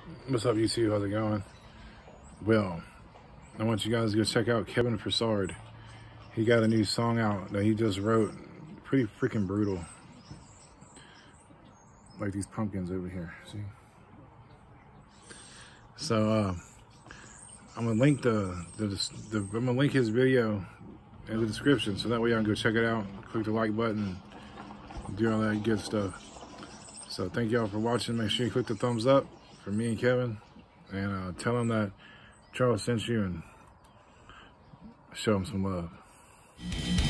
What's up, YouTube? How's it going? Well, I want you guys to go check out Kevin Frasard. He got a new song out that he just wrote. Pretty freaking brutal. Like these pumpkins over here. See? So I'm gonna link I'm gonna link his video in the description, so that way y'all can go check it out. Click the like button, do all that good stuff. So thank y'all for watching. Make sure you click the thumbs up for me and Kevin, and tell him that Charles sent you, and show him some love.